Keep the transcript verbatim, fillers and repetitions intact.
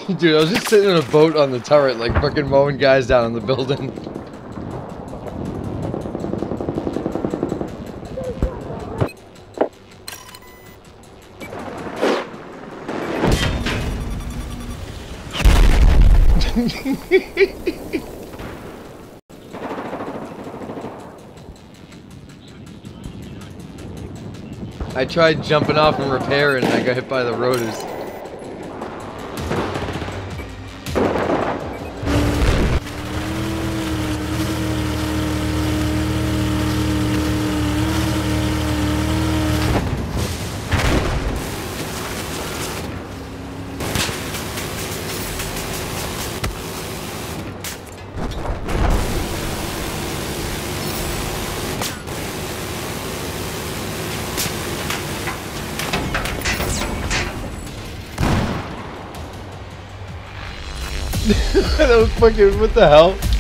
Dude, I was just sitting in a boat on the turret, like fucking mowing guys down in the building. I tried jumping off and repairing, and I got hit by the rotors. That was fucking, what the hell?